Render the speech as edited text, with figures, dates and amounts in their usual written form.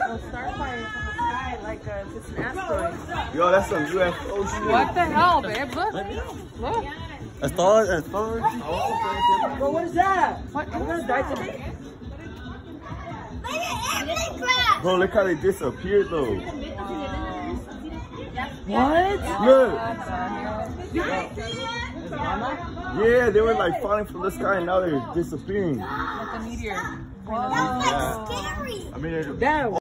Those starfires in the sky like it's an asteroid. Yo, that's some UFO shit. What the hell, babe? Look. Look. A star, a star. Bro, what is that? What? I'm gonna die today. Bro, look how they disappeared though. What? Look. Yeah, they were like falling from the sky and now they're disappearing. Like a meteor. Whoa. That's scary. Damn.